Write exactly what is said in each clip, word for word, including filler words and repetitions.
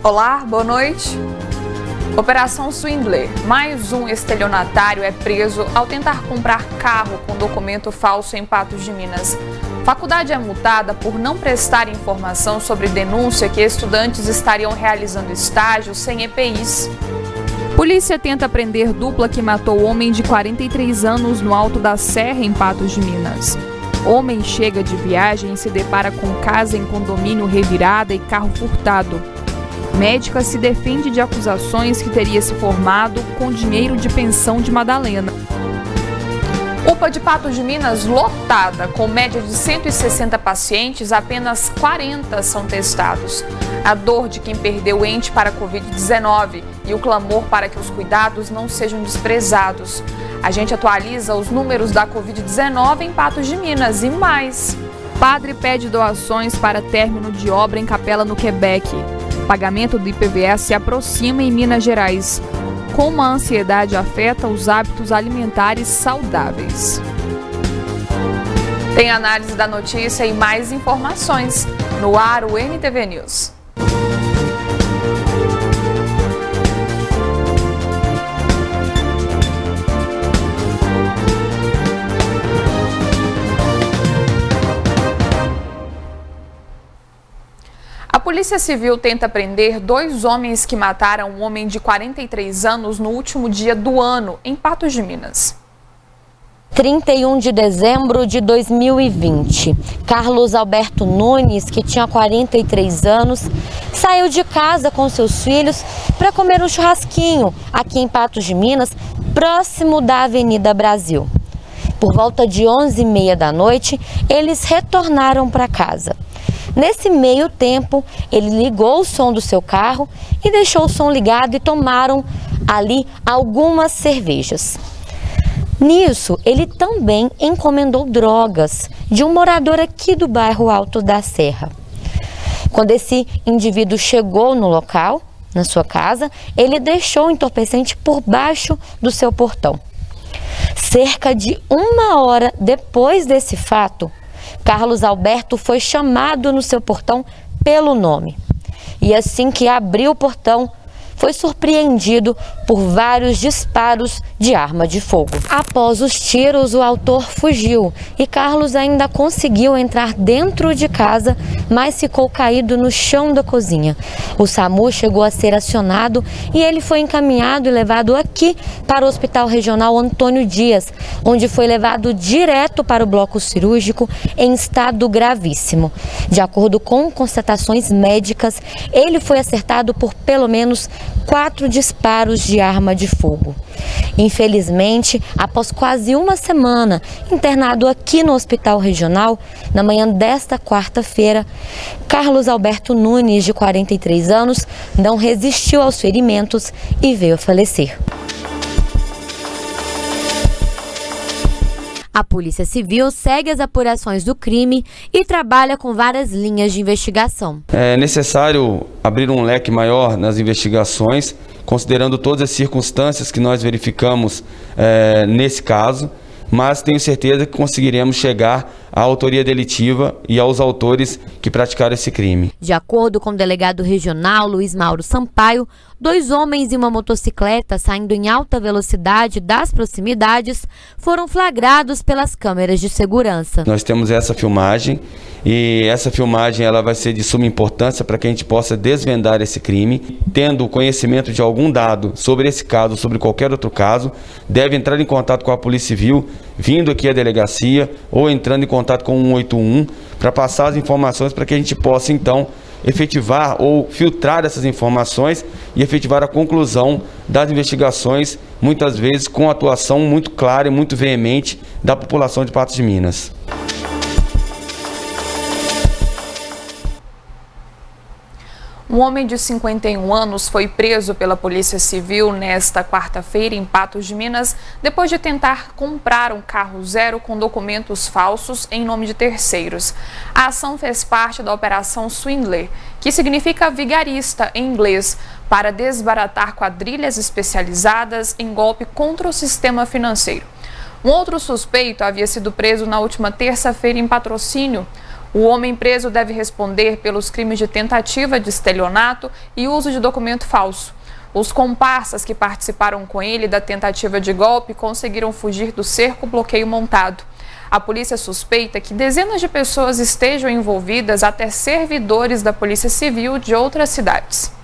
Olá, boa noite. Operação Swindler. Mais um estelionatário é preso ao tentar comprar carro com documento falso em Patos de Minas. Faculdade é multada por não prestar informação sobre denúncia que estudantes estariam realizando estágio sem E P Is. Polícia tenta prender dupla que matou homem de quarenta e três anos no Alto da Serra, em Patos de Minas. Homem chega de viagem e se depara com casa em condomínio revirada e carro furtado. Médica se defende de acusações que teria se formado com dinheiro de pensão de Madalena. U P A de Patos de Minas lotada, com média de cento e sessenta pacientes, apenas quarenta são testados. A dor de quem perdeu o ente para a Covid dezenove e o clamor para que os cuidados não sejam desprezados. A gente atualiza os números da Covid dezenove em Patos de Minas e mais. Padre pede doações para término de obra em capela no Quebec. Pagamento do I P V A se aproxima em Minas Gerais. Como a ansiedade afeta os hábitos alimentares saudáveis. Tem análise da notícia e mais informações no ar, o N T V News. A Polícia Civil tenta prender dois homens que mataram um homem de quarenta e três anos no último dia do ano, em Patos de Minas. trinta e um de dezembro de dois mil e vinte, Carlos Alberto Nunes, que tinha quarenta e três anos, saiu de casa com seus filhos para comer um churrasquinho aqui em Patos de Minas, próximo da Avenida Brasil. Por volta de onze e meia da noite, eles retornaram para casa. Nesse meio tempo, ele ligou o som do seu carro e deixou o som ligado e tomaram ali algumas cervejas. Nisso, ele também encomendou drogas de um morador aqui do bairro Alto da Serra. Quando esse indivíduo chegou no local, na sua casa, ele deixou o entorpecente por baixo do seu portão. Cerca de uma hora depois desse fato, Carlos Alberto foi chamado no seu portão pelo nome. E assim que abriu o portão, foi surpreendido por vários disparos de arma de fogo. Após os tiros, o autor fugiu e Carlos ainda conseguiu entrar dentro de casa, mas ficou caído no chão da cozinha. O SAMU chegou a ser acionado e ele foi encaminhado e levado aqui para o Hospital Regional Antônio Dias, onde foi levado direto para o bloco cirúrgico em estado gravíssimo. De acordo com constatações médicas, ele foi acertado por pelo menos quatro disparos de arma de fogo. Infelizmente, após quase uma semana internado aqui no Hospital Regional, na manhã desta quarta-feira, Carlos Alberto Nunes, de quarenta e três anos, não resistiu aos ferimentos e veio a falecer. A Polícia Civil segue as apurações do crime e trabalha com várias linhas de investigação. É necessário abrir um leque maior nas investigações, considerando todas as circunstâncias que nós verificamos é, nesse caso, mas tenho certeza que conseguiremos chegar à autoria delitiva e aos autores que praticaram esse crime. De acordo com o delegado regional Luiz Mauro Sampaio, dois homens e uma motocicleta saindo em alta velocidade das proximidades foram flagrados pelas câmeras de segurança. Nós temos essa filmagem e essa filmagem ela vai ser de suma importância para que a gente possa desvendar esse crime. Tendo conhecimento de algum dado sobre esse caso, sobre qualquer outro caso, deve entrar em contato com a Polícia Civil, vindo aqui à delegacia ou entrando em contato com o um oito um para passar as informações para que a gente possa então efetivar ou filtrar essas informações e efetivar a conclusão das investigações, muitas vezes com atuação muito clara e muito veemente da população de Patos de Minas. Um homem de cinquenta e um anos foi preso pela Polícia Civil nesta quarta-feira em Patos de Minas, depois de tentar comprar um carro zero com documentos falsos em nome de terceiros. A ação fez parte da Operação Swindler, que significa vigarista em inglês, para desbaratar quadrilhas especializadas em golpe contra o sistema financeiro. Um outro suspeito havia sido preso na última terça-feira em Patrocínio. O homem preso deve responder pelos crimes de tentativa de estelionato e uso de documento falso. Os comparsas que participaram com ele da tentativa de golpe conseguiram fugir do cerco-bloqueio montado. A polícia suspeita que dezenas de pessoas estejam envolvidas, até servidores da Polícia Civil de outras cidades.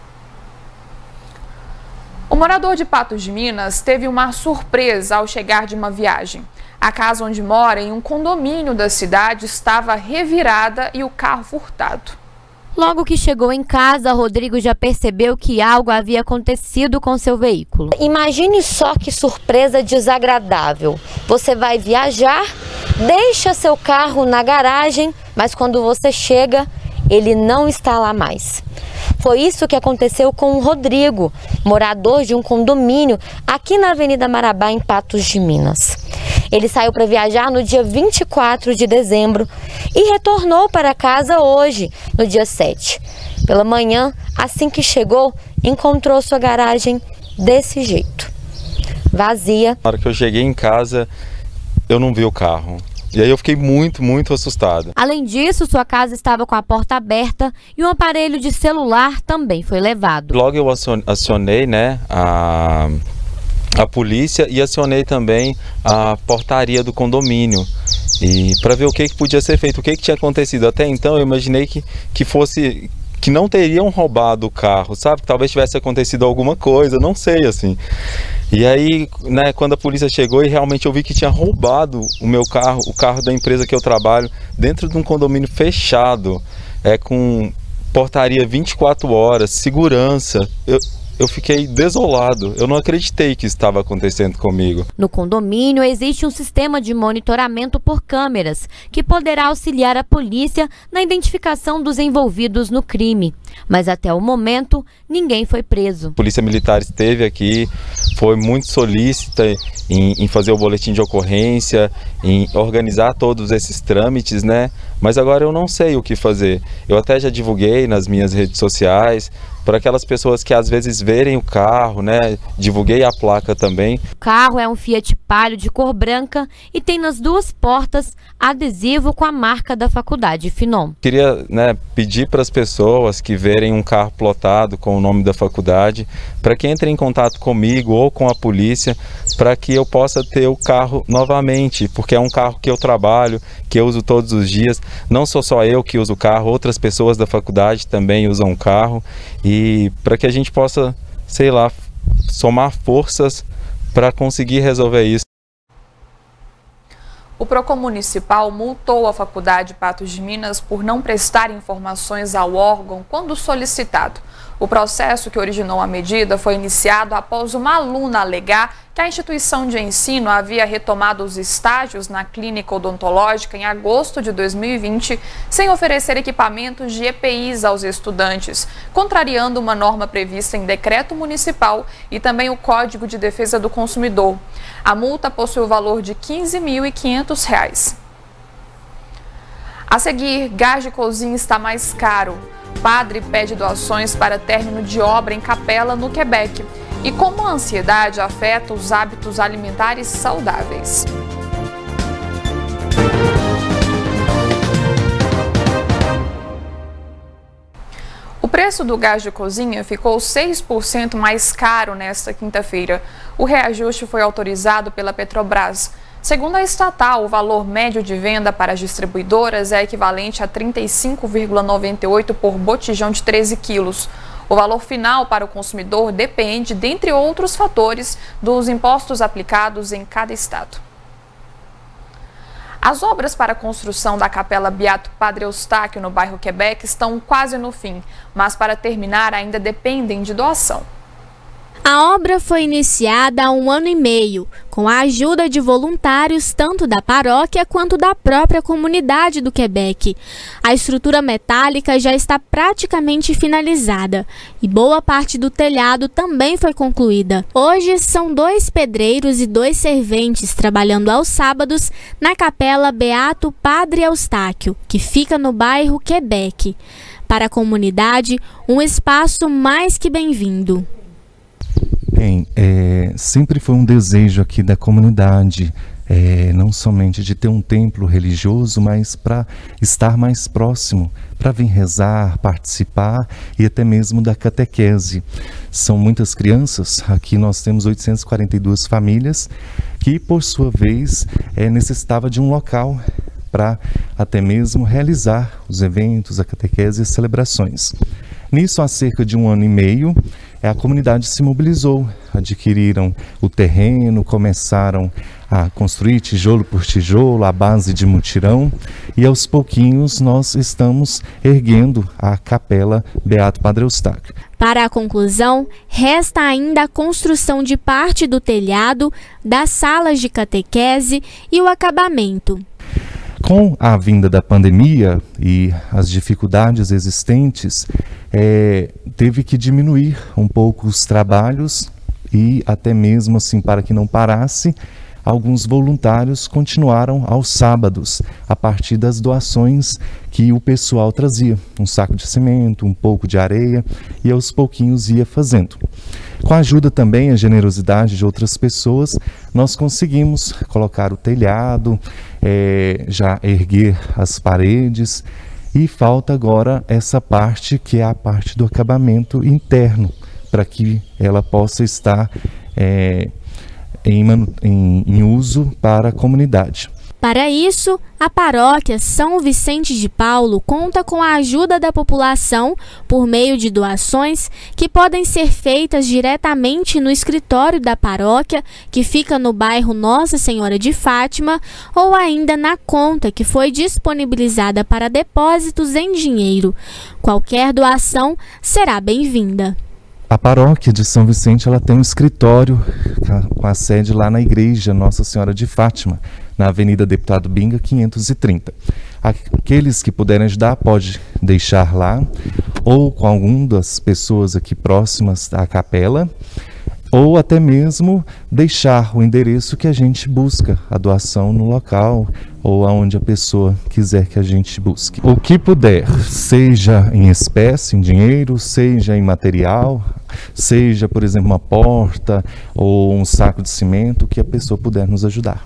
O morador de Patos de Minas teve uma surpresa ao chegar de uma viagem. A casa onde mora, em um condomínio da cidade, estava revirada e o carro furtado. Logo que chegou em casa, Rodrigo já percebeu que algo havia acontecido com seu veículo. Imagine só que surpresa desagradável. Você vai viajar, deixa seu carro na garagem, mas quando você chega, ele não está lá mais. Foi isso que aconteceu com o Rodrigo, morador de um condomínio aqui na Avenida Marabá, em Patos de Minas. Ele saiu para viajar no dia vinte e quatro de dezembro e retornou para casa hoje, no dia sete. Pela manhã, assim que chegou, encontrou sua garagem desse jeito, vazia. Na hora que eu cheguei em casa, eu não vi o carro. E aí eu fiquei muito, muito assustado. Além disso, sua casa estava com a porta aberta e um aparelho de celular também foi levado. Logo eu acionei, né, a, a polícia e acionei também a portaria do condomínio. E para ver o que, que podia ser feito, o que, que tinha acontecido. Até então eu imaginei que, que fosse... que não teriam roubado o carro, sabe? Que talvez tivesse acontecido alguma coisa, não sei, assim. E aí, né, quando a polícia chegou e realmente eu vi que tinha roubado o meu carro, o carro da empresa que eu trabalho, dentro de um condomínio fechado, é, com portaria vinte e quatro horas, segurança, eu... Eu fiquei desolado, eu não acreditei que isso estava acontecendo comigo. No condomínio existe um sistema de monitoramento por câmeras, que poderá auxiliar a polícia na identificação dos envolvidos no crime. Mas até o momento, ninguém foi preso. A Polícia Militar esteve aqui, foi muito solícita em, em fazer o boletim de ocorrência, em organizar todos esses trâmites, né? Mas agora eu não sei o que fazer. Eu até já divulguei nas minhas redes sociais, para aquelas pessoas que às vezes verem o carro, né? Divulguei a placa também. O carro é um Fiat Palio de cor branca e tem nas duas portas adesivo com a marca da faculdade Finom. Queria, né, pedir para as pessoas que verem um carro plotado com o nome da faculdade, para que entrem em contato comigo ou com a polícia, para que eu possa ter o carro novamente, porque é um carro que eu trabalho, que eu uso todos os dias. Não sou só eu que uso o carro, outras pessoas da faculdade também usam o carro. E para que a gente possa, sei lá, somar forças para conseguir resolver isso. O Procon Municipal multou a Faculdade Patos de Minas por não prestar informações ao órgão quando solicitado. O processo que originou a medida foi iniciado após uma aluna alegar que a instituição de ensino havia retomado os estágios na clínica odontológica em agosto de dois mil e vinte, sem oferecer equipamentos de E P Is aos estudantes, contrariando uma norma prevista em decreto municipal e também o Código de Defesa do Consumidor. A multa possui o valor de quinze mil e quinhentos reais. A seguir, gás de cozinha está mais caro. Padre pede doações para término de obra em capela no Quebec. E como a ansiedade afeta os hábitos alimentares saudáveis. O preço do gás de cozinha ficou seis por cento mais caro nesta quinta-feira. O reajuste foi autorizado pela Petrobras. Segundo a estatal, o valor médio de venda para as distribuidoras é equivalente a trinta e cinco vírgula noventa e oito por botijão de treze quilos. O valor final para o consumidor depende, dentre outros fatores, dos impostos aplicados em cada estado. As obras para a construção da Capela Beato Padre Eustáquio no bairro Quebec estão quase no fim, mas para terminar ainda dependem de doação. A obra foi iniciada há um ano e meio, com a ajuda de voluntários tanto da paróquia quanto da própria comunidade do Quebec. A estrutura metálica já está praticamente finalizada e boa parte do telhado também foi concluída. Hoje são dois pedreiros e dois serventes trabalhando aos sábados na Capela Beato Padre Eustáquio, que fica no bairro Quebec. Para a comunidade, um espaço mais que bem-vindo. Bem, é, sempre foi um desejo aqui da comunidade É, não somente de ter um templo religioso, mas para estar mais próximo, para vir rezar, participar e até mesmo da catequese. São muitas crianças, aqui nós temos oitocentas e quarenta e duas famílias, que por sua vez é, necessitava de um local para até mesmo realizar os eventos, a catequese e as celebrações. Nisso, há cerca de um ano e meio, a comunidade se mobilizou, adquiriram o terreno, começaram a construir tijolo por tijolo, à base de mutirão, e aos pouquinhos nós estamos erguendo a Capela Beato Padre Eustáquio. Para a conclusão, resta ainda a construção de parte do telhado, das salas de catequese e o acabamento. Com a vinda da pandemia e as dificuldades existentes, é, teve que diminuir um pouco os trabalhos e até mesmo assim, para que não parasse, alguns voluntários continuaram aos sábados, a partir das doações que o pessoal trazia, um saco de cimento, um pouco de areia, e aos pouquinhos ia fazendo. Com a ajuda também, a generosidade de outras pessoas, nós conseguimos colocar o telhado, é, já erguer as paredes, e falta agora essa parte que é a parte do acabamento interno, para que ela possa estar é, em, em, em uso para a comunidade. Para isso, a paróquia São Vicente de Paulo conta com a ajuda da população por meio de doações que podem ser feitas diretamente no escritório da paróquia, que fica no bairro Nossa Senhora de Fátima, ou ainda na conta que foi disponibilizada para depósitos em dinheiro. Qualquer doação será bem-vinda. A paróquia de São Vicente ela tem um escritório com a sede lá na igreja Nossa Senhora de Fátima, na Avenida Deputado Binga, quinhentos e trinta. Aqueles que puderem ajudar, pode deixar lá, ou com alguma das pessoas aqui próximas à capela, ou até mesmo deixar o endereço que a gente busca a doação no local, ou aonde a pessoa quiser que a gente busque. O que puder, seja em espécie, em dinheiro, seja em material, seja, por exemplo, uma porta ou um saco de cimento, que a pessoa puder nos ajudar.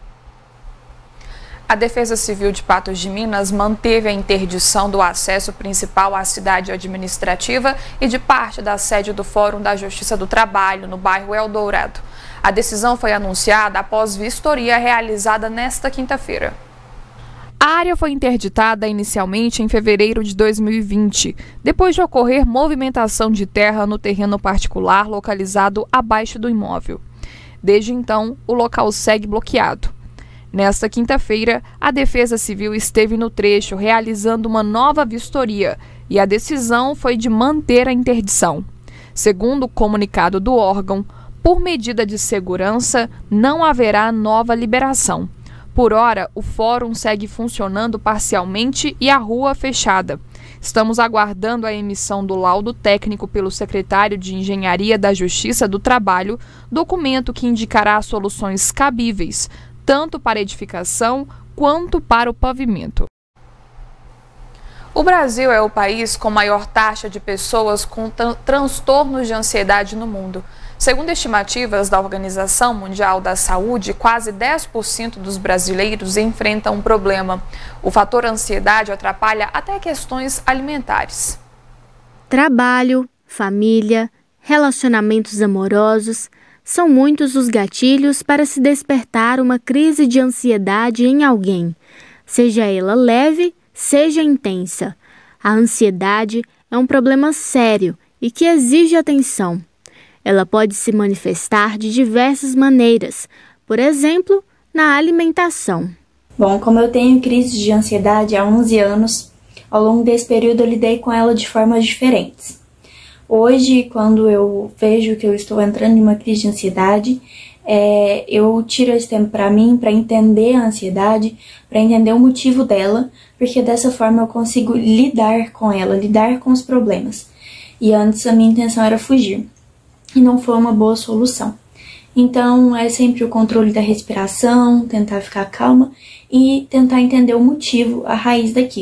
A Defesa Civil de Patos de Minas manteve a interdição do acesso principal à cidade administrativa e de parte da sede do Fórum da Justiça do Trabalho, no bairro Eldorado. A decisão foi anunciada após vistoria realizada nesta quinta-feira. A área foi interditada inicialmente em fevereiro de dois mil e vinte, depois de ocorrer movimentação de terra no terreno particular localizado abaixo do imóvel. Desde então, o local segue bloqueado. Nesta quinta-feira, a Defesa Civil esteve no trecho realizando uma nova vistoria e a decisão foi de manter a interdição. Segundo o comunicado do órgão, por medida de segurança, não haverá nova liberação. Por hora, o fórum segue funcionando parcialmente e a rua fechada. Estamos aguardando a emissão do laudo técnico pelo secretário de Engenharia da Justiça do Trabalho, documento que indicará soluções cabíveis, tanto para edificação quanto para o pavimento. O Brasil é o país com maior taxa de pessoas com tran- transtornos de ansiedade no mundo. Segundo estimativas da Organização Mundial da Saúde, quase dez por cento dos brasileiros enfrentam um problema. O fator ansiedade atrapalha até questões alimentares. Trabalho, família, relacionamentos amorosos, são muitos os gatilhos para se despertar uma crise de ansiedade em alguém, seja ela leve, seja intensa. A ansiedade é um problema sério e que exige atenção. Ela pode se manifestar de diversas maneiras, por exemplo, na alimentação. Bom, como eu tenho crise de ansiedade há onze anos, ao longo desse período eu lidei com ela de formas diferentes. Hoje, quando eu vejo que eu estou entrando em uma crise de ansiedade, é, eu tiro esse tempo para mim, para entender a ansiedade, para entender o motivo dela, porque dessa forma eu consigo lidar com ela, lidar com os problemas. E antes a minha intenção era fugir, e não foi uma boa solução. Então é sempre o controle da respiração, tentar ficar calma e tentar entender o motivo, a raiz daquilo.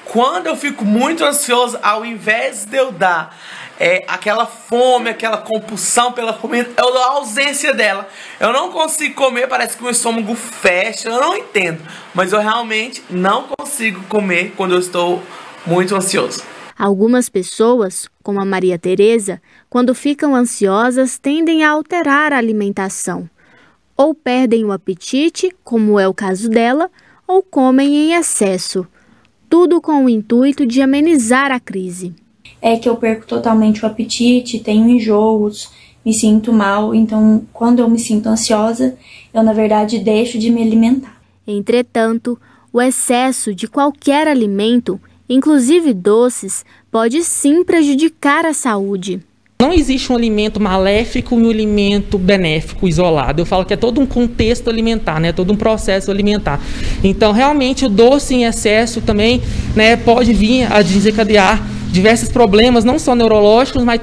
Quando eu fico muito ansioso, ao invés de eu dar é, aquela fome, aquela compulsão pela comida, eu dou a ausência dela. Eu não consigo comer, parece que o meu estômago fecha, eu não entendo. Mas eu realmente não consigo comer quando eu estou muito ansioso. Algumas pessoas, como a Maria Tereza, quando ficam ansiosas, tendem a alterar a alimentação. Ou perdem o apetite, como é o caso dela, ou comem em excesso. Tudo com o intuito de amenizar a crise. É que eu perco totalmente o apetite, tenho enjoos, me sinto mal, então quando eu me sinto ansiosa, eu na verdade deixo de me alimentar. Entretanto, o excesso de qualquer alimento, inclusive doces, pode sim prejudicar a saúde. Não existe um alimento maléfico e um alimento benéfico isolado. Eu falo que é todo um contexto alimentar, né? Todo um processo alimentar. Então, realmente, o doce em excesso também, né, pode vir a desencadear diversos problemas, não só neurológicos, mas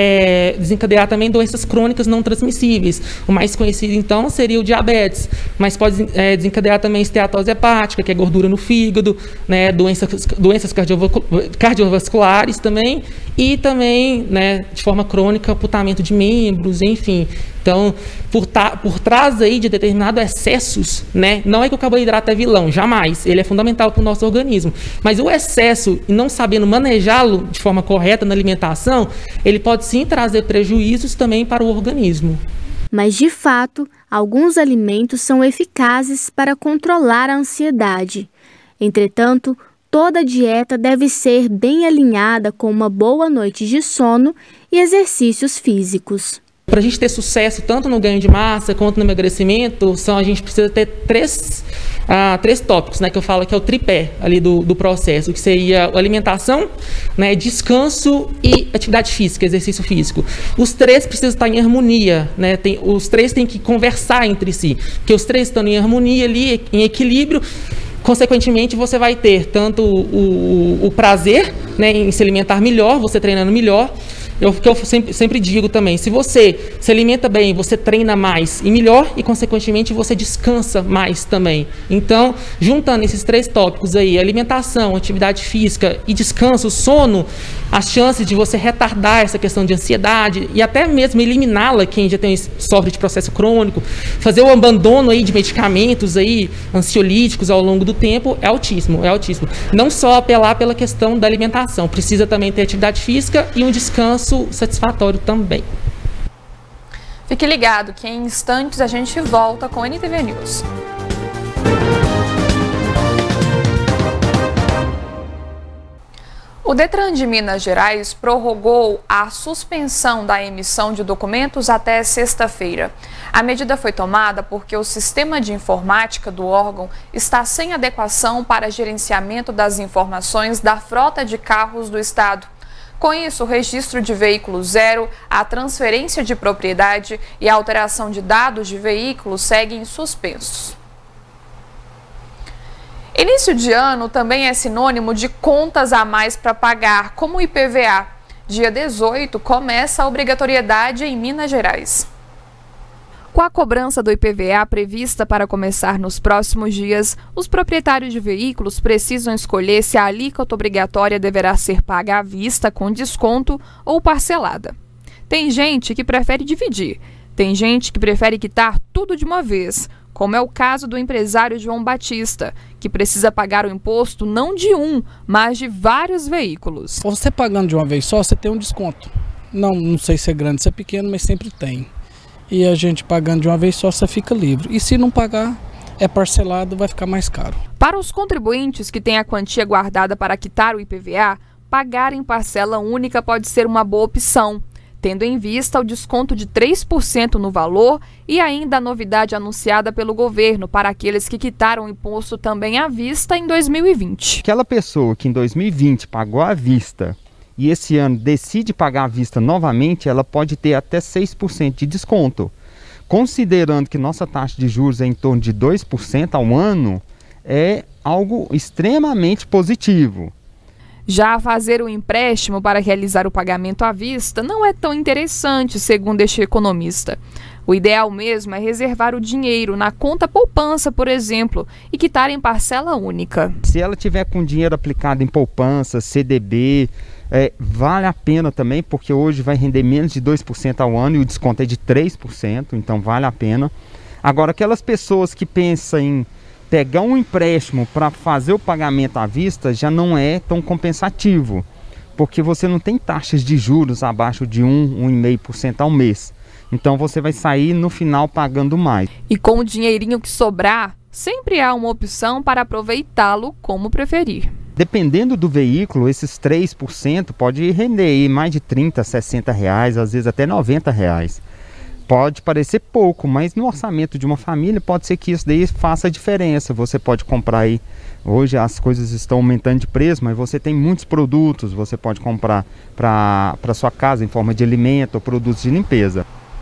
é, desencadear também doenças crônicas não transmissíveis. O mais conhecido, então, seria o diabetes, mas pode é, desencadear também esteatose hepática, que é gordura no fígado, né, doenças, doenças cardiovasculares também, e também, né, de forma crônica, amputamento de membros, enfim. Então, por, ta, por trás aí de determinados excessos, né, não é que o carboidrato é vilão, jamais, ele é fundamental para o nosso organismo, mas o excesso e não sabendo manejá-lo de forma correta na alimentação, ele pode sim trazer prejuízos também para o organismo. Mas, de fato, alguns alimentos são eficazes para controlar a ansiedade. Entretanto, toda dieta deve ser bem alinhada com uma boa noite de sono e exercícios físicos. Para a gente ter sucesso tanto no ganho de massa quanto no emagrecimento, são, a gente precisa ter três, ah, três tópicos, né, que eu falo que é o tripé ali do, do processo, que seria a alimentação, né, descanso e atividade física, exercício físico. Os três precisam estar em harmonia, né, tem, os três têm que conversar entre si, porque os três estão em harmonia ali, em equilíbrio. Consequentemente, você vai ter tanto o, o, o prazer, né, em se alimentar melhor, você treinando melhor. Eu, que eu sempre, sempre digo também, se você se alimenta bem, você treina mais e melhor e, consequentemente, você descansa mais também. Então, juntando esses três tópicos aí, alimentação, atividade física e descanso, sono, as chances de você retardar essa questão de ansiedade e até mesmo eliminá-la, quem já tem sofre de processo crônico, fazer o abandono aí de medicamentos aí, ansiolíticos ao longo do tempo, é altíssimo, é altíssimo. Não só apelar pela questão da alimentação, precisa também ter atividade física e um descanso satisfatório também. Fique ligado que em instantes a gente volta com N T V News. O Detran de Minas Gerais prorrogou a suspensão da emissão de documentos até sexta-feira. A medida foi tomada porque o sistema de informática do órgão está sem adequação para gerenciamento das informações da frota de carros do estado. Com isso, o registro de veículo zero, a transferência de propriedade e a alteração de dados de veículos seguem suspensos. Início de ano também é sinônimo de contas a mais para pagar, como o I P V A. Dia dezoito começa a obrigatoriedade em Minas Gerais. Com a cobrança do I P V A prevista para começar nos próximos dias, os proprietários de veículos precisam escolher se a alíquota obrigatória deverá ser paga à vista com desconto ou parcelada. Tem gente que prefere dividir, tem gente que prefere quitar tudo de uma vez, como é o caso do empresário João Batista, que precisa pagar o imposto não de um, mas de vários veículos. Você pagando de uma vez só, você tem um desconto. Não, não sei se é grande, se é pequeno, mas sempre tem. E a gente pagando de uma vez só, você fica livre. E se não pagar, é parcelado, vai ficar mais caro. Para os contribuintes que têm a quantia guardada para quitar o I P V A, pagar em parcela única pode ser uma boa opção, tendo em vista o desconto de três por cento no valor e ainda a novidade anunciada pelo governo para aqueles que quitaram o imposto também à vista em dois mil e vinte. Aquela pessoa que em dois mil e vinte pagou à vista e esse ano decide pagar à vista novamente, ela pode ter até seis por cento de desconto. Considerando que nossa taxa de juros é em torno de dois por cento ao ano, é algo extremamente positivo. Já fazer o empréstimo para realizar o pagamento à vista não é tão interessante, segundo este economista. O ideal mesmo é reservar o dinheiro na conta poupança, por exemplo, e quitar em parcela única. Se ela tiver com dinheiro aplicado em poupança, C D B, é, vale a pena também, porque hoje vai render menos de dois por cento ao ano e o desconto é de três por cento, então vale a pena. Agora, aquelas pessoas que pensam em pegar um empréstimo para fazer o pagamento à vista já não é tão compensativo, porque você não tem taxas de juros abaixo de um, um vírgula cinco por cento ao mês. Então você vai sair no final pagando mais. E com o dinheirinho que sobrar, sempre há uma opção para aproveitá-lo como preferir. Dependendo do veículo, esses três por cento pode render aí mais de trinta, sessenta reais, às vezes até noventa reais. Pode parecer pouco, mas no orçamento de uma família pode ser que isso daí faça diferença. Você pode comprar aí, hoje as coisas estão aumentando de preço, mas você tem muitos produtos, você pode comprar para para sua casa em forma de alimento ou produtos de limpeza.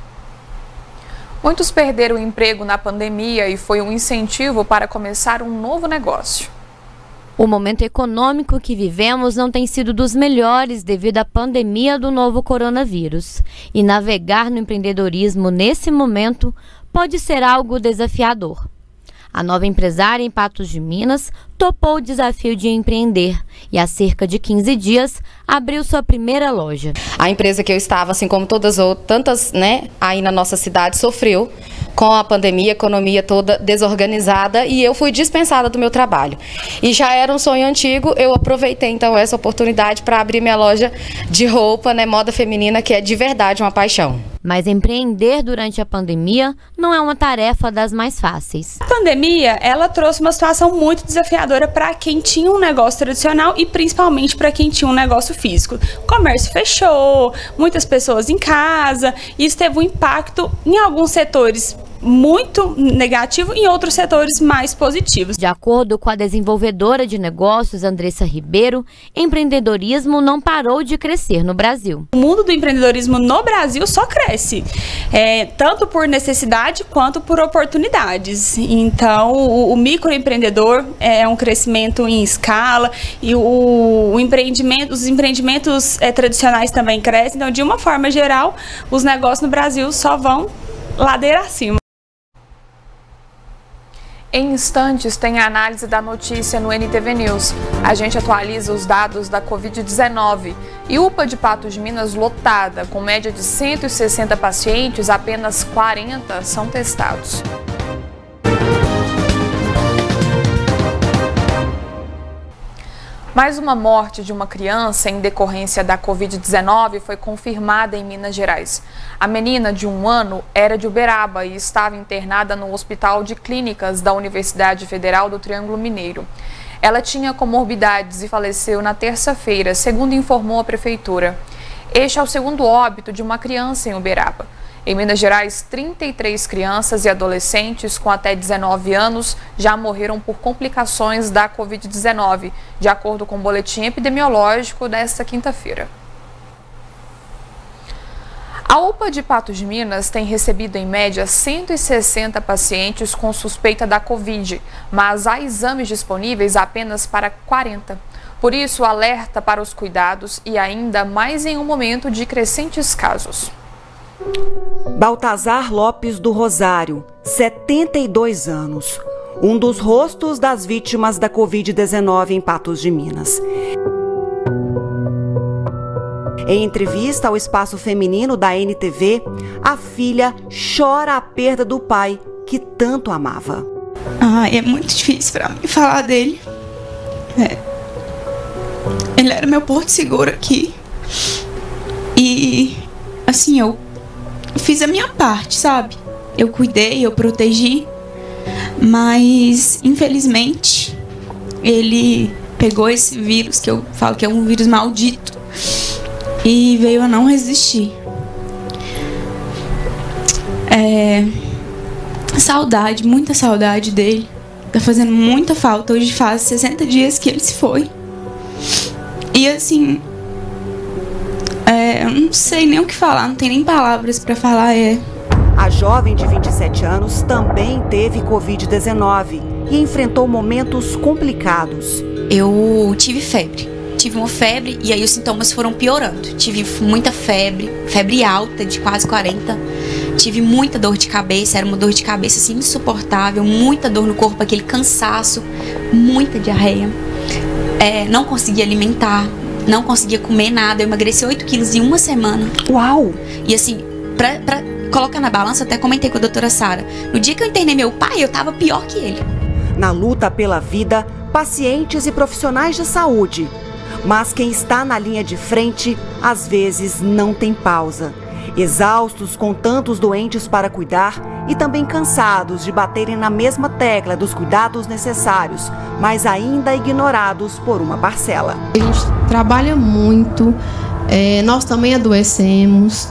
Muitos perderam o emprego na pandemia e foi um incentivo para começar um novo negócio. O momento econômico que vivemos não tem sido dos melhores devido à pandemia do novo coronavírus. E navegar no empreendedorismo nesse momento pode ser algo desafiador. A nova empresária em Patos de Minas topou o desafio de empreender e há cerca de quinze dias abriu sua primeira loja. A empresa que eu estava, assim como todas outras, tantas, né, aí na nossa cidade, sofreu com a pandemia, a economia toda desorganizada e eu fui dispensada do meu trabalho. E já era um sonho antigo, eu aproveitei então essa oportunidade para abrir minha loja de roupa, né, moda feminina, que é de verdade uma paixão. Mas empreender durante a pandemia não é uma tarefa das mais fáceis. A pandemia, ela trouxe uma situação muito desafiadora para quem tinha um negócio tradicional e principalmente para quem tinha um negócio físico. O comércio fechou, muitas pessoas em casa, e isso teve um impacto em alguns setores muito negativo e em outros setores mais positivos. De acordo com a desenvolvedora de negócios Andressa Ribeiro, empreendedorismo não parou de crescer no Brasil. O mundo do empreendedorismo no Brasil só cresce, é, tanto por necessidade quanto por oportunidades. Então, o, o microempreendedor é um crescimento em escala e o, o empreendimento, os empreendimentos é, tradicionais também crescem. Então, de uma forma geral, os negócios no Brasil só vão ladeira acima. Em instantes tem a análise da notícia no N T V News. A gente atualiza os dados da Covid dezenove. E U P A de Patos de Minas lotada, com média de cento e sessenta pacientes, apenas quarenta são testados. Mais uma morte de uma criança em decorrência da Covid dezenove foi confirmada em Minas Gerais. A menina, de um ano, era de Uberaba e estava internada no Hospital de Clínicas da Universidade Federal do Triângulo Mineiro. Ela tinha comorbidades e faleceu na terça-feira, segundo informou a Prefeitura. Este é o segundo óbito de uma criança em Uberaba. Em Minas Gerais, trinta e três crianças e adolescentes com até dezenove anos já morreram por complicações da Covid dezenove, de acordo com o boletim epidemiológico desta quinta-feira. A U P A de Patos de Minas tem recebido em média cento e sessenta pacientes com suspeita da Covid, mas há exames disponíveis apenas para quarenta. Por isso, alerta para os cuidados e ainda mais em um momento de crescentes casos. Baltazar Lopes do Rosário, setenta e dois anos, um dos rostos das vítimas da Covid dezenove em Patos de Minas. Em entrevista ao Espaço Feminino da N T V, a filha chora a perda do pai que tanto amava. Ah, é muito difícil para mim falar dele. É. Ele era meu porto seguro aqui. E, assim, eu fiz a minha parte, sabe? Eu cuidei, eu protegi. Mas, infelizmente, ele pegou esse vírus, que eu falo que é um vírus maldito, e veio a não resistir. É... Saudade, muita saudade dele. Tá fazendo muita falta. Hoje faz sessenta dias que ele se foi. E assim... É, eu não sei nem o que falar, não tem nem palavras pra falar, é... A jovem de vinte e sete anos também teve Covid dezenove e enfrentou momentos complicados. Eu tive febre. Tive uma febre e aí os sintomas foram piorando. Tive muita febre, febre alta de quase quarenta. tive muita dor de cabeça, era uma dor de cabeça assim, insuportável, muita dor no corpo, aquele cansaço, muita diarreia. É, não conseguia alimentar, não conseguia comer nada. Eu emagreci oito quilos em uma semana. Uau! E assim, pra, pra colocar na balança, até comentei com a doutora Sara, no dia que eu internei meu pai, eu tava pior que ele. Na luta pela vida, pacientes e profissionais de saúde. Mas quem está na linha de frente, às vezes não tem pausa. Exaustos com tantos doentes para cuidar e também cansados de baterem na mesma tecla dos cuidados necessários, mas ainda ignorados por uma parcela. A gente trabalha muito, é, nós também adoecemos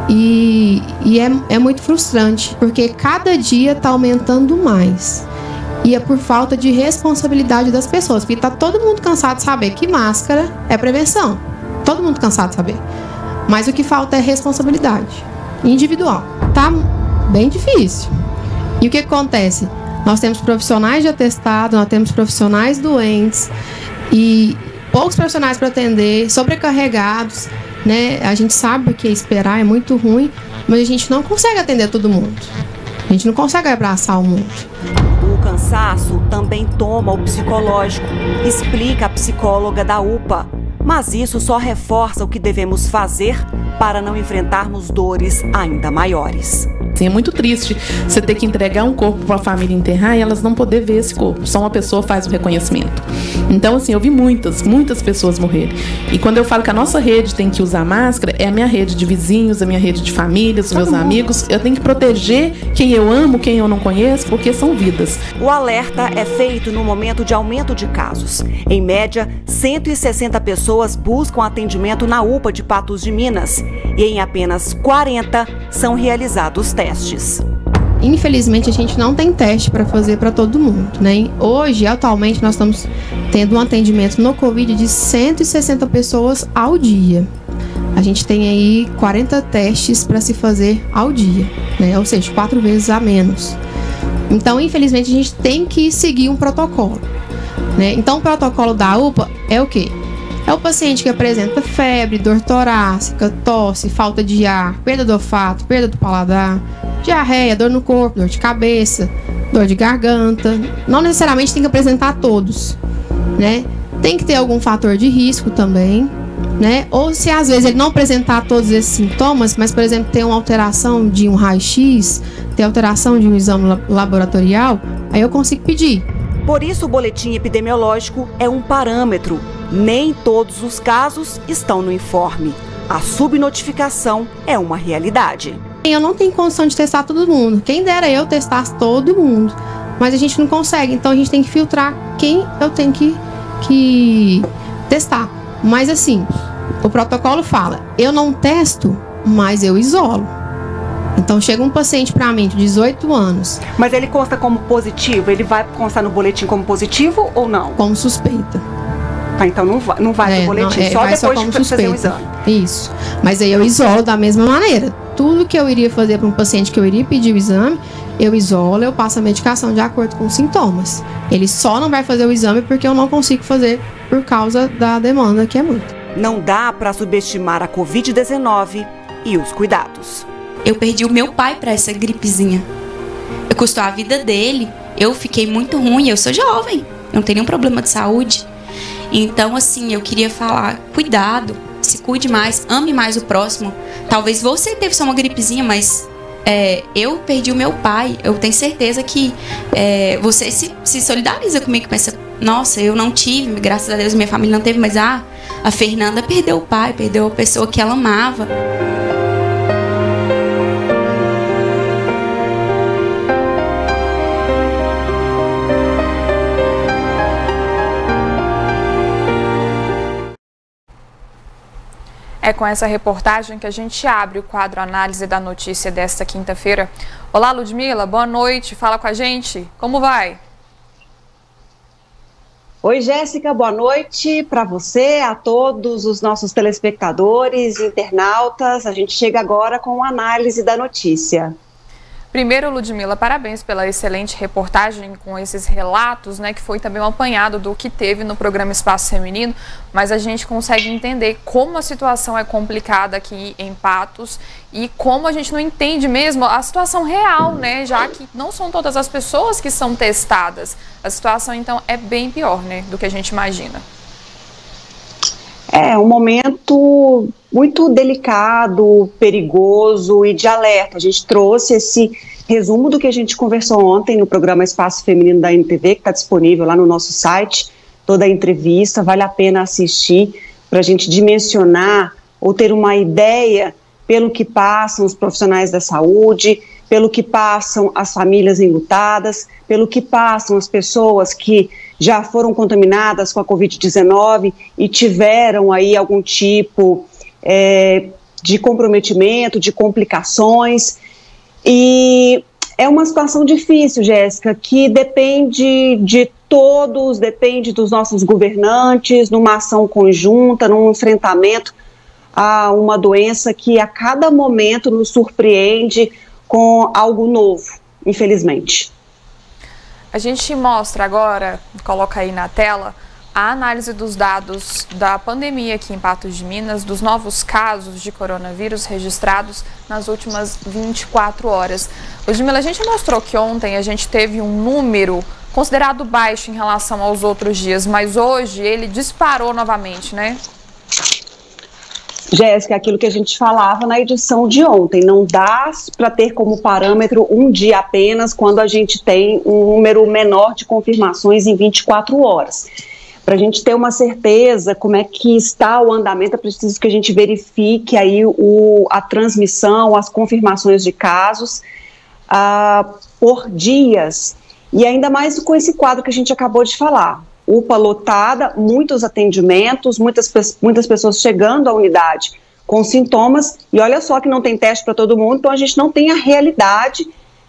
e, e é, é muito frustrante, porque cada dia está aumentando mais. E é por falta de responsabilidade das pessoas, porque está todo mundo cansado de saber que máscara é prevenção. Todo mundo cansado de saber. Mas o que falta é responsabilidade individual. Tá bem difícil. E o que acontece? Nós temos profissionais de atestado, nós temos profissionais doentes e poucos profissionais para atender, sobrecarregados, né? A gente sabe o que é esperar, é muito ruim, mas a gente não consegue atender todo mundo. A gente não consegue abraçar o mundo. O cansaço também toma o psicológico, explica a psicóloga da U P A. Mas isso só reforça o que devemos fazer para não enfrentarmos dores ainda maiores. Sim, é muito triste você ter que entregar um corpo para a família enterrar e elas não poder ver esse corpo. Só uma pessoa faz o reconhecimento. Então, assim, eu vi muitas, muitas pessoas morrerem. E quando eu falo que a nossa rede tem que usar máscara, é a minha rede de vizinhos, a minha rede de famílias, os meus amigos. Eu tenho que proteger quem eu amo, quem eu não conheço, porque são vidas. O alerta é feito no momento de aumento de casos. Em média, cento e sessenta pessoas buscam atendimento na U P A de Patos de Minas. E em apenas quarenta são realizados testes. Infelizmente, a gente não tem teste para fazer para todo mundo, né? Hoje, atualmente, nós estamos tendo um atendimento no Covid de cento e sessenta pessoas ao dia. A gente tem aí quarenta testes para se fazer ao dia, né? Ou seja, quatro vezes a menos. Então, infelizmente, a gente tem que seguir um protocolo, né? Então, o protocolo da U P A é o quê? É o paciente que apresenta febre, dor torácica, tosse, falta de ar, perda do olfato, perda do paladar, diarreia, dor no corpo, dor de cabeça, dor de garganta. Não necessariamente tem que apresentar todos, né? Tem que ter algum fator de risco também, né? Ou se às vezes ele não apresentar todos esses sintomas, mas, por exemplo, ter uma alteração de um raio-x, ter alteração de um exame laboratorial, aí eu consigo pedir. Por isso, o boletim epidemiológico é um parâmetro. Nem todos os casos estão no informe. A subnotificação é uma realidade. Eu não tenho condição de testar todo mundo. Quem dera eu testasse todo mundo. Mas a gente não consegue. Então a gente tem que filtrar quem eu tenho que, que testar. Mas assim, o protocolo fala, eu não testo, mas eu isolo. Então chega um paciente para mim de dezoito anos. Mas ele consta como positivo? Ele vai constar no boletim como positivo ou não? Como suspeita. Ah, então não vai, não vai é, no boletim, não, é, só depois só de suspeita. Fazer o exame. Isso. Mas aí eu isolo da mesma maneira. Tudo que eu iria fazer para um paciente que eu iria pedir o exame, eu isolo, eu passo a medicação de acordo com os sintomas. Ele só não vai fazer o exame porque eu não consigo fazer por causa da demanda, que é muito. Não dá para subestimar a covid dezenove e os cuidados. Eu perdi o meu pai para essa gripezinha. Eu custou a vida dele. Eu fiquei muito ruim. Eu sou jovem. Eu não tenho nenhum problema de saúde. Então, assim, eu queria falar, cuidado, se cuide mais, ame mais o próximo. Talvez você teve só uma gripezinha, mas é, eu perdi o meu pai. Eu tenho certeza que é, você se, se solidariza comigo, pensa, nossa, eu não tive, graças a Deus minha família não teve, mas ah, a Fernanda perdeu o pai, perdeu a pessoa que ela amava. É com essa reportagem que a gente abre o quadro Análise da Notícia desta quinta-feira. Olá, Ludmila, boa noite, fala com a gente, como vai? Oi, Jéssica, boa noite para você, a todos os nossos telespectadores, internautas. A gente chega agora com a Análise da Notícia. Primeiro, Ludmila, parabéns pela excelente reportagem com esses relatos, né, que foi também um apanhado do que teve no programa Espaço Feminino, mas a gente consegue entender como a situação é complicada aqui em Patos e como a gente não entende mesmo a situação real, né, já que não são todas as pessoas que são testadas. A situação, então, é bem pior, né, do que a gente imagina. É um momento muito delicado, perigoso e de alerta. A gente trouxe esse resumo do que a gente conversou ontem no programa Espaço Feminino da N T V, que está disponível lá no nosso site, toda a entrevista, vale a pena assistir para a gente dimensionar ou ter uma ideia pelo que passam os profissionais da saúde, pelo que passam as famílias enlutadas, pelo que passam as pessoas que já foram contaminadas com a covid dezenove e tiveram aí algum tipo é, de comprometimento, de complicações. E é uma situação difícil, Jéssica, que depende de todos, depende dos nossos governantes, numa ação conjunta, num enfrentamento a uma doença que a cada momento nos surpreende com algo novo, infelizmente. A gente mostra agora, coloca aí na tela, a análise dos dados da pandemia aqui em Patos de Minas, dos novos casos de coronavírus registrados nas últimas vinte e quatro horas. Ludmila, a gente mostrou que ontem a gente teve um número considerado baixo em relação aos outros dias, mas hoje ele disparou novamente, né? Jéssica, aquilo que a gente falava na edição de ontem, não dá para ter como parâmetro um dia apenas quando a gente tem um número menor de confirmações em vinte e quatro horas. Para a gente ter uma certeza como é que está o andamento, é preciso que a gente verifique aí o, a transmissão, as confirmações de casos uh, por dias, e ainda mais com esse quadro que a gente acabou de falar. U P A lotada, muitos atendimentos, muitas, muitas pessoas chegando à unidade com sintomas, e olha só que não tem teste para todo mundo, então a gente não tem a realidade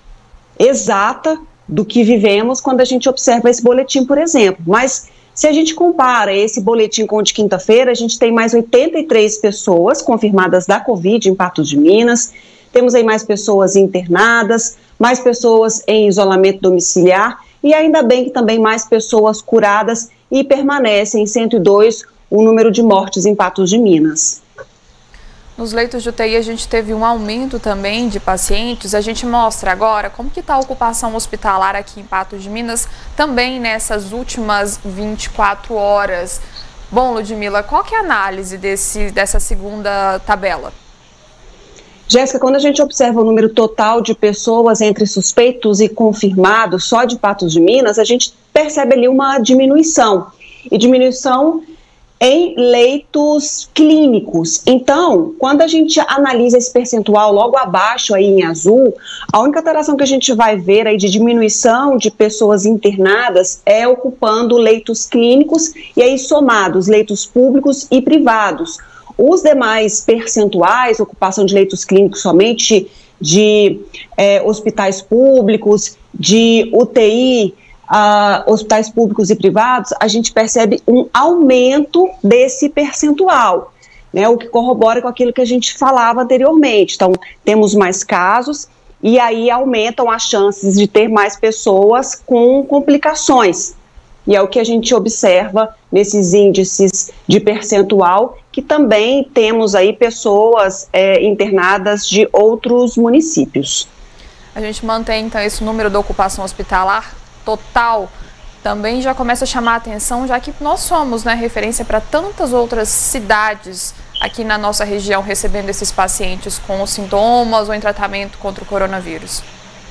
exata do que vivemos quando a gente observa esse boletim, por exemplo. Mas se a gente compara esse boletim com o de quinta-feira, a gente tem mais oitenta e três pessoas confirmadas da Covid em Patos de Minas, temos aí mais pessoas internadas, mais pessoas em isolamento domiciliar, e ainda bem que também mais pessoas curadas, e permanece em cento e dois o número de mortes em Patos de Minas. Nos leitos de U T I a gente teve um aumento também de pacientes. A gente mostra agora como que está a ocupação hospitalar aqui em Patos de Minas, também nessas últimas vinte e quatro horas. Bom, Ludmila, qual que é a análise desse, dessa segunda tabela? Jéssica, quando a gente observa o número total de pessoas entre suspeitos e confirmados só de Patos de Minas, a gente percebe ali uma diminuição, e diminuição em leitos clínicos. Então, quando a gente analisa esse percentual logo abaixo aí em azul, a única alteração que a gente vai ver aí de diminuição de pessoas internadas é ocupando leitos clínicos, e aí somados leitos públicos e privados. Os demais percentuais, ocupação de leitos clínicos somente de é, hospitais públicos, de U T I, uh, hospitais públicos e privados, a gente percebe um aumento desse percentual, né, o que corrobora com aquilo que a gente falava anteriormente. Então, temos mais casos e aí aumentam as chances de ter mais pessoas com complicações. E é o que a gente observa nesses índices de percentual, que também temos aí pessoas é, internadas de outros municípios. A gente mantém, então, esse número da ocupação hospitalar total, também já começa a chamar a atenção, já que nós somos, né, referência para tantas outras cidades aqui na nossa região, recebendo esses pacientes com sintomas ou em tratamento contra o coronavírus.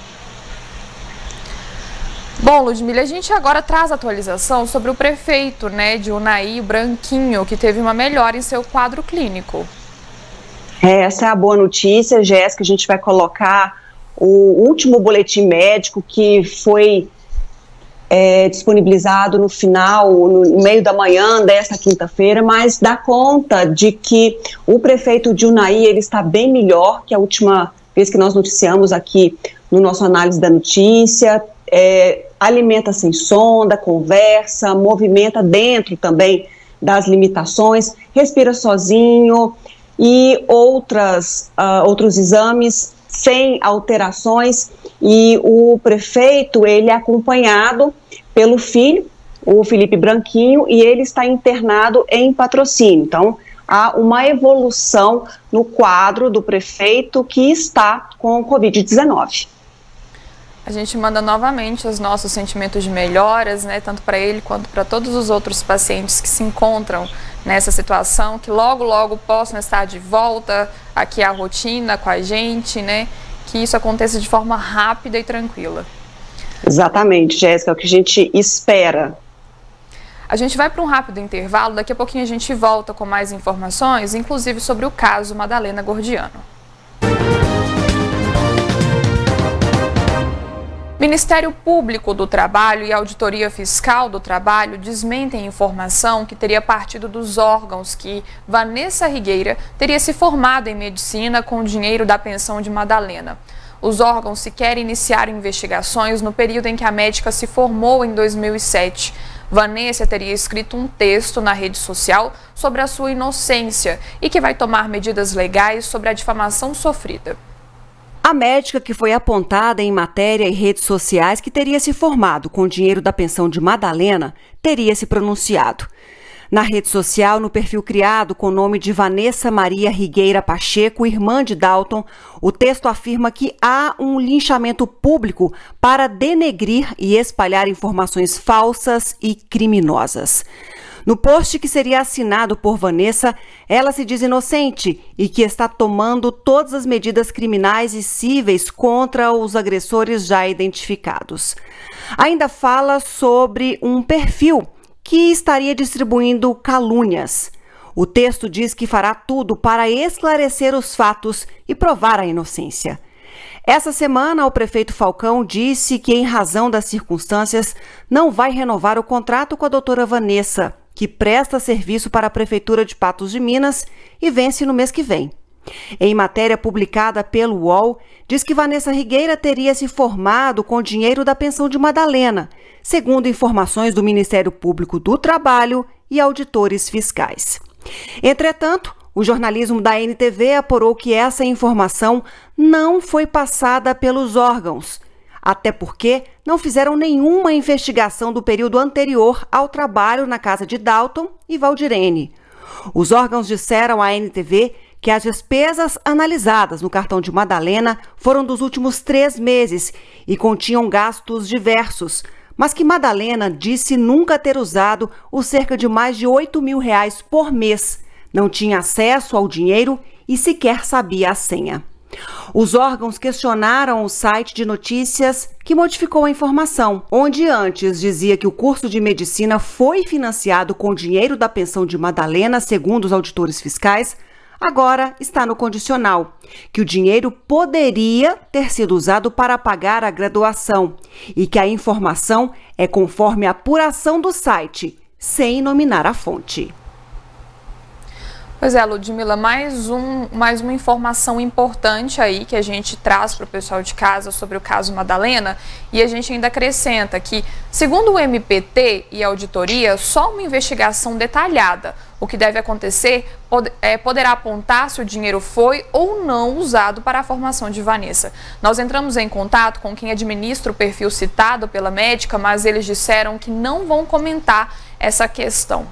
Bom, Ludmila, a gente agora traz atualização sobre o prefeito, né, de Unai, Branquinho, que teve uma melhora em seu quadro clínico. Essa é a boa notícia, Jéssica. A gente vai colocar o último boletim médico que foi é, disponibilizado no final, no meio da manhã desta quinta-feira, mas dá conta de que o prefeito de Unai, ele está bem melhor que a última vez que nós noticiamos aqui no nosso análise da notícia. É, alimenta sem sonda, conversa, movimenta dentro também das limitações, respira sozinho, e outras, uh, outros exames sem alterações, e o prefeito, ele é acompanhado pelo filho, o Felipe Branquinho, e ele está internado em Patrocínio. Então, há uma evolução no quadro do prefeito que está com covid dezenove. A gente manda novamente os nossos sentimentos de melhoras, né, tanto para ele quanto para todos os outros pacientes que se encontram nessa situação, que logo, logo possam estar de volta aqui à rotina com a gente, né, que isso aconteça de forma rápida e tranquila. Exatamente, Jéssica, é o que a gente espera. A gente vai para um rápido intervalo, daqui a pouquinho a gente volta com mais informações, inclusive sobre o caso Madalena Gordiano. Ministério Público do Trabalho e Auditoria Fiscal do Trabalho desmentem informação que teria partido dos órgãos que Vanessa Rigueira teria se formado em medicina com o dinheiro da pensão de Madalena. Os órgãos sequer iniciaram investigações no período em que a médica se formou em dois mil e sete. Vanessa teria escrito um texto na rede social sobre a sua inocência e que vai tomar medidas legais sobre a difamação sofrida. A médica que foi apontada em matéria em redes sociais que teria se formado com o dinheiro da pensão de Madalena teria se pronunciado. Na rede social, no perfil criado com o nome de Vanessa Maria Rigueira Pacheco, irmã de Dalton, o texto afirma que há um linchamento público para denegrir e espalhar informações falsas e criminosas. No post que seria assinado por Vanessa, ela se diz inocente e que está tomando todas as medidas criminais e cíveis contra os agressores já identificados. Ainda fala sobre um perfil que estaria distribuindo calúnias. O texto diz que fará tudo para esclarecer os fatos e provar a inocência. Essa semana, o prefeito Falcão disse que, em razão das circunstâncias, não vai renovar o contrato com a doutora Vanessa, que presta serviço para a Prefeitura de Patos de Minas e vence no mês que vem. Em matéria publicada pelo U O L, diz que Vanessa Rigueira teria se formado com o dinheiro da pensão de Madalena, segundo informações do Ministério Público do Trabalho e auditores fiscais. Entretanto, o jornalismo da N T V apurou que essa informação não foi passada pelos órgãos, até porque não fizeram nenhuma investigação do período anterior ao trabalho na casa de Dalton e Valdirene. Os órgãos disseram à N T V que as despesas analisadas no cartão de Madalena foram dos últimos três meses e continham gastos diversos, mas que Madalena disse nunca ter usado os cerca de mais de oito mil reais por mês, não tinha acesso ao dinheiro e sequer sabia a senha. Os órgãos questionaram o site de notícias que modificou a informação, onde antes dizia que o curso de medicina foi financiado com dinheiro da pensão de Madalena, segundo os auditores fiscais, agora está no condicional, que o dinheiro poderia ter sido usado para pagar a graduação e que a informação é conforme a apuração do site, sem nominar a fonte. Pois é, Ludmila, mais, um, mais uma informação importante aí que a gente traz para o pessoal de casa sobre o caso Madalena, e a gente ainda acrescenta que, segundo o M P T e a auditoria, só uma investigação detalhada, o que deve acontecer, pod é, poderá apontar se o dinheiro foi ou não usado para a formação de Vanessa. Nós entramos em contato com quem administra o perfil citado pela médica, mas eles disseram que não vão comentar essa questão.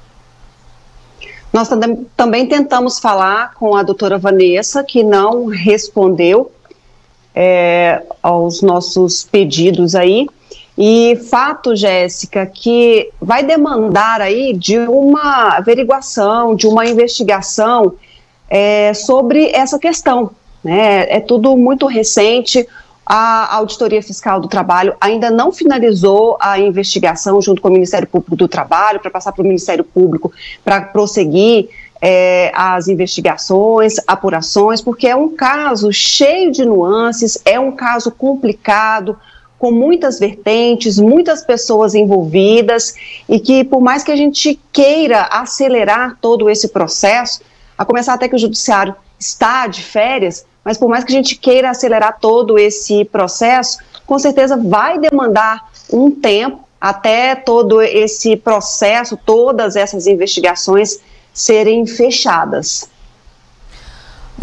Nós também tentamos falar com a doutora Vanessa, que não respondeu é, aos nossos pedidos aí. E fato, Jéssica, que vai demandar aí de uma averiguação, de uma investigação é, sobre essa questão, né? É tudo muito recente. A Auditoria Fiscal do Trabalho ainda não finalizou a investigação junto com o Ministério Público do Trabalho para passar para o Ministério Público para prosseguir é, as investigações, apurações, porque é um caso cheio de nuances, é um caso complicado, com muitas vertentes, muitas pessoas envolvidas e que, por mais que a gente queira acelerar todo esse processo, a começar até que o Judiciário está de férias, mas por mais que a gente queira acelerar todo esse processo, com certeza vai demandar um tempo até todo esse processo, todas essas investigações serem fechadas.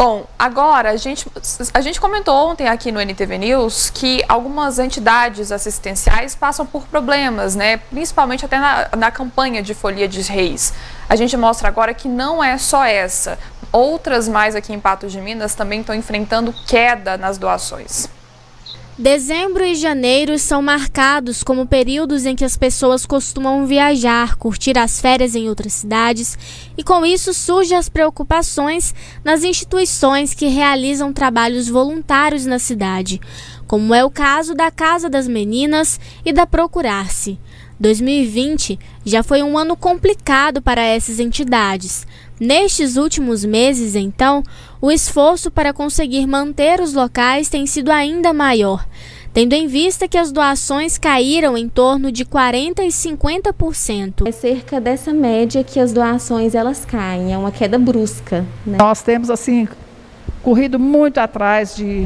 Bom, agora a gente, a gente comentou ontem aqui no N T V News que algumas entidades assistenciais passam por problemas, né? Principalmente até na, na campanha de Folia de Reis. A gente mostra agora que não é só essa. Outras mais aqui em Patos de Minas também estão enfrentando queda nas doações. Dezembro e janeiro são marcados como períodos em que as pessoas costumam viajar, curtir as férias em outras cidades, e com isso surgem as preocupações nas instituições que realizam trabalhos voluntários na cidade, como é o caso da Casa das Meninas e da Procurar-se. dois mil e vinte já foi um ano complicado para essas entidades. Nestes últimos meses, então, o esforço para conseguir manter os locais tem sido ainda maior, tendo em vista que as doações caíram em torno de quarenta e cinquenta por cento. É cerca dessa média que as doações elas caem, é uma queda brusca, né? Nós temos assim corrido muito atrás de,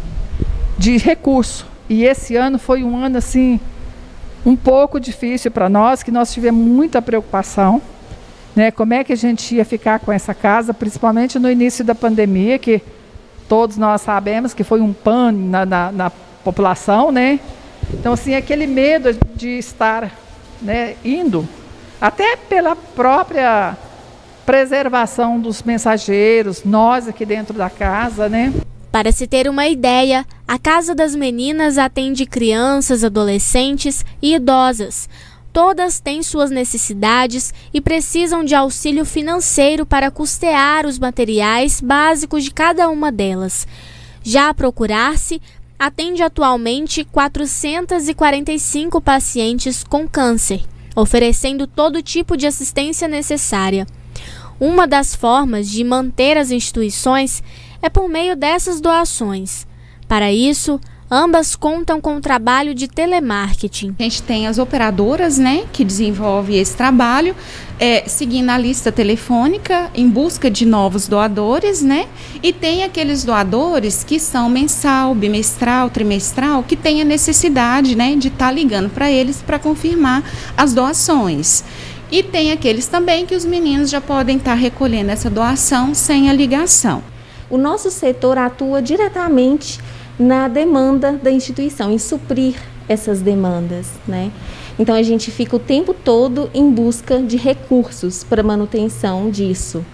de recurso, e esse ano foi um ano assim um pouco difícil para nós, que nós tivemos muita preocupação. Né, como é que a gente ia ficar com essa casa, principalmente no início da pandemia, que todos nós sabemos que foi um pânico na, na, na população, né? Então, assim, aquele medo de estar, né, indo, até pela própria preservação dos mensageiros, nós aqui dentro da casa, né? Para se ter uma ideia, a Casa das Meninas atende crianças, adolescentes e idosas. Todas têm suas necessidades e precisam de auxílio financeiro para custear os materiais básicos de cada uma delas. Já a Procurar-se atende atualmente quatrocentos e quarenta e cinco pacientes com câncer, oferecendo todo tipo de assistência necessária. Uma das formas de manter as instituições é por meio dessas doações. Para isso, ambas contam com o trabalho de telemarketing. A gente tem as operadoras, né, que desenvolvem esse trabalho, é, seguindo a lista telefônica em busca de novos doadores, né? E tem aqueles doadores que são mensal, bimestral, trimestral, que tem a necessidade, né, de estar tá ligando para eles para confirmar as doações. E tem aqueles também que os meninos já podem estar tá recolhendo essa doação sem a ligação. O nosso setor atua diretamente na demanda da instituição, em suprir essas demandas, né? Então a gente fica o tempo todo em busca de recursos para manutenção disso.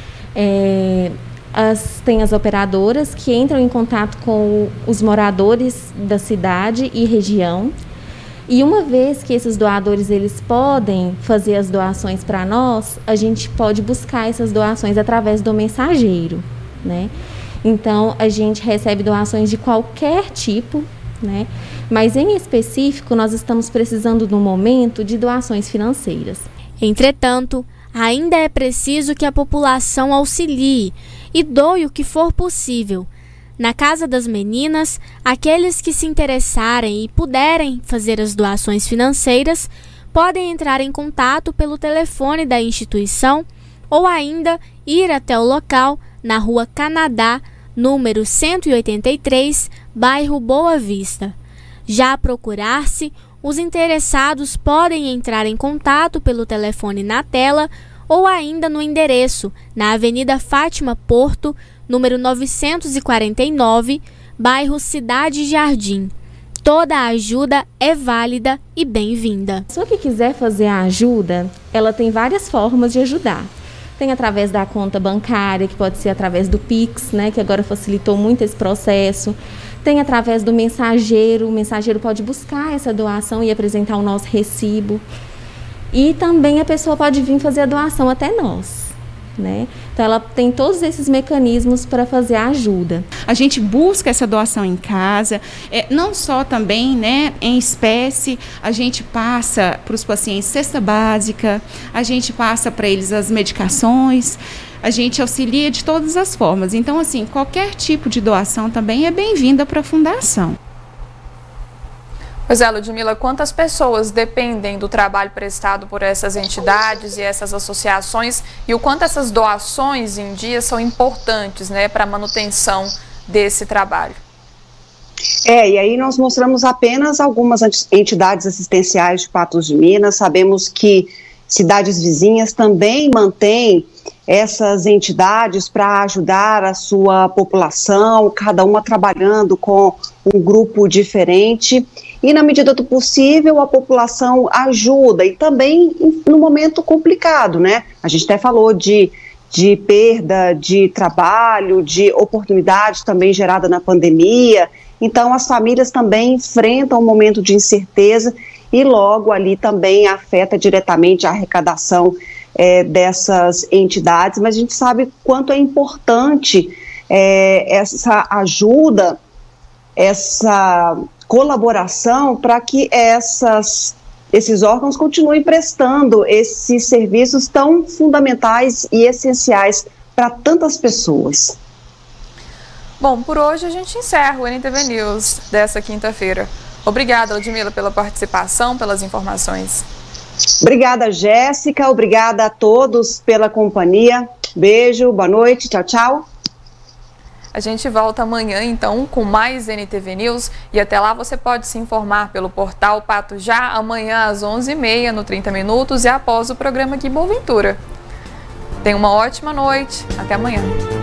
É, as, tem as operadoras que entram em contato com os moradores da cidade e região, e uma vez que esses doadores eles podem fazer as doações para nós, a gente pode buscar essas doações através do mensageiro, né? Então, a gente recebe doações de qualquer tipo, né? Mas, em específico, nós estamos precisando, no momento, de doações financeiras. Entretanto, ainda é preciso que a população auxilie e doe o que for possível. Na Casa das Meninas, aqueles que se interessarem e puderem fazer as doações financeiras podem entrar em contato pelo telefone da instituição ou ainda ir até o local na Rua Canadá, número cento e oitenta e três, bairro Boa Vista. Já a Procurar-se, os interessados podem entrar em contato pelo telefone na tela ou ainda no endereço, na Avenida Fátima Porto, número novecentos e quarenta e nove, bairro Cidade Jardim. Toda a ajuda é válida e bem-vinda. A pessoa que quiser fazer a ajuda, ela tem várias formas de ajudar. Tem através da conta bancária, que pode ser através do Pix, né, que agora facilitou muito esse processo. Tem através do mensageiro, o mensageiro pode buscar essa doação e apresentar o nosso recibo. E também a pessoa pode vir fazer a doação até nós, né? Então ela tem todos esses mecanismos para fazer a ajuda. A gente busca essa doação em casa, é, não só também, né, em espécie, a gente passa para os pacientes cesta básica, a gente passa para eles as medicações, a gente auxilia de todas as formas. Então, assim, qualquer tipo de doação também é bem-vinda para a Fundação. Pois é, Ludmila, quantas pessoas dependem do trabalho prestado por essas entidades e essas associações e o quanto essas doações em dia são importantes, né, para a manutenção desse trabalho? É, e aí nós mostramos apenas algumas entidades assistenciais de Patos de Minas. Sabemos que cidades vizinhas também mantêm essas entidades para ajudar a sua população, cada uma trabalhando com um grupo diferente. E, na medida do possível, a população ajuda. E também no momento complicado, né? A gente até falou de, de perda de trabalho, de oportunidade também gerada na pandemia. Então, as famílias também enfrentam um momento de incerteza e logo ali também afeta diretamente a arrecadação é, dessas entidades. Mas a gente sabe quanto é importante é, essa ajuda, essa colaboração para que essas, esses órgãos continuem prestando esses serviços tão fundamentais e essenciais para tantas pessoas. Bom, por hoje a gente encerra o N T V News dessa quinta-feira. Obrigada, Ludmila, pela participação, pelas informações. Obrigada, Jéssica. Obrigada a todos pela companhia. Beijo, boa noite, tchau, tchau. A gente volta amanhã, então, com mais N T V News. E até lá você pode se informar pelo portal Pato Já, amanhã às onze e meia, no trinta minutos, e após o programa Que Boa Ventura. Tenha uma ótima noite. Até amanhã.